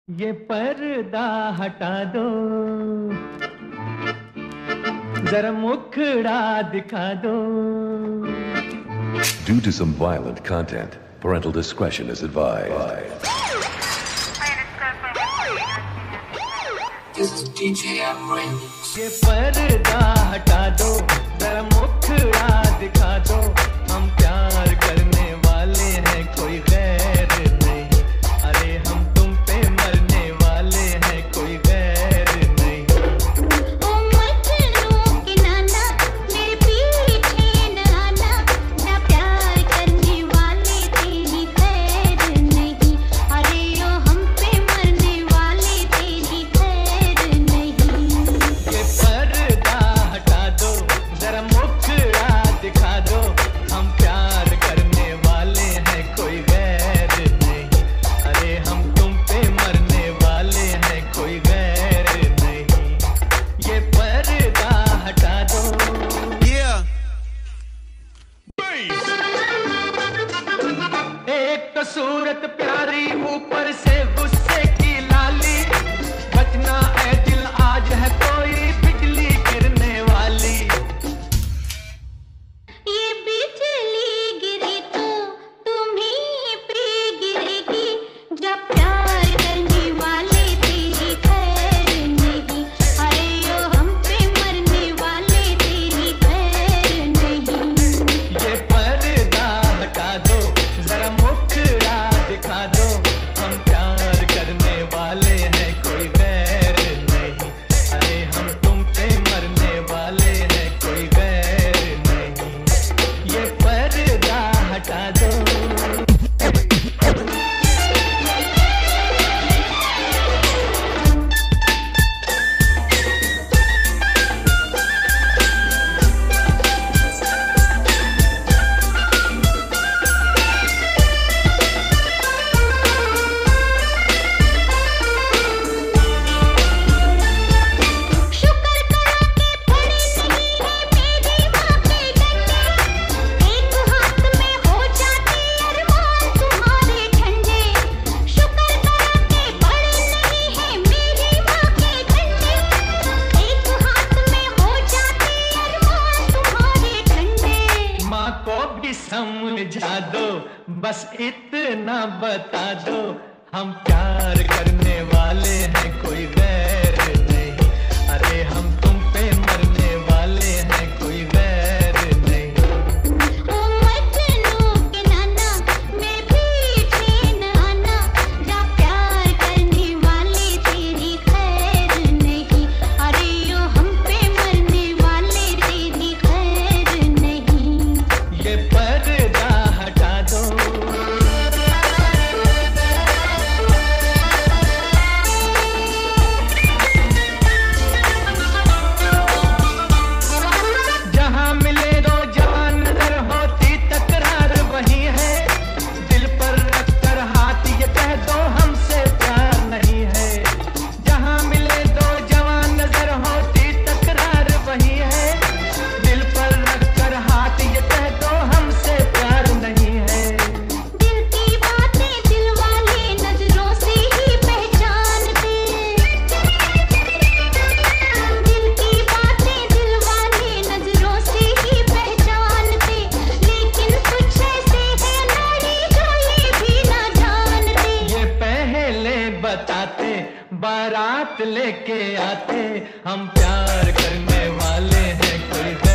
ये पर्दा हटा दो, जरा मुखड़ा दिखा दो। Due to some violent content, parental discretion is advised. This is DJ Amrin. ये पर्दा हटा दो, जरा मुखड़ा दिखा दो। हम प्यार करने वाले हैं, कोई गैर नहीं। अरे हम तुम पे मरने वाले हैं, कोई गैर नहीं। ओ मजनू के नाना मेरे पीछे न आना, ना प्यार करने वाले तेरी खैर नहीं। अरे ओ हम पे मरने वाले तेरी खैर नहीं। ये पर्दा हटा दो, जरा मुखड़ा दिखा दो। हम प्यार करने वाले हैं, कोई गैर नहीं। अरे हम तुम पे मरने वाले हैं, कोई गैर नहीं। ये पर्दा हटा दो। एक तो सूरत प्यारी, ऊपर से गुस्से की लाली। बचना है दिल, आज है कोई बिजली गिरने वाली। ये बिजली गिरी तो तुम्हीं पे गिरेगी, जब प्यार करने वाले तेरी खैर नहीं। अरे ओ हम पे मरने वाले तेरी खैर नहीं। ये पर्दा हटा दो, जरा मुखड़ा दिखा दो। हम प्यार करने वाले हैं, कोई गैर नहीं। अरे हम तुम पे मरने वाले हैं, कोई गैर नहीं। ये पर्दा हटा दो। शुक्र करो कि पड़े नहीं है मेरी माँ के डंडे, एक हाथ में हो जाते अरमान तुम्हारे ठंडे। शुक्र करो कि पड़े नहीं है मेरी माँ के डंडे, एक हाथ में हो जाते अरमान तुम्हारे ठंडे। माँ को भी समझा दो, बस इतना बता दो। हम प्यार करने वाले हैं, कोई गैर नहीं। अरे हम तुम पे मरने वाले हैं, कोई गैर नहीं। ओ मजनू के नाना मेरे पीछे न आना, जा प्यार करने वाले तेरी खैर नहीं। अरे ओ हम पे मरने वाले तेरी खैर नहीं। ये पर्दा हटा दो। जहाँ मिले दो जवान नजर, होती तकरार वही है। दिल पर रख कर हाथ ये कह दो, हमसे प्यार नहीं है। जहाँ मिले दो जवान नजर, होती तकरार वही है। दिल पर रख कर हाथ ये कह दो, हमसे प्यार नहीं है। दिल की बातें दिल वाले नजरों से ही पहचानते, दिल की बातें दिल वाले नजरों से ही पहचानते। लेकिन कुछ ऐसे हैं नारी जो ये भी ना जानते। ये पहले बताते, बारात लेके आते। हम प्यार करने वाले हैं, कोई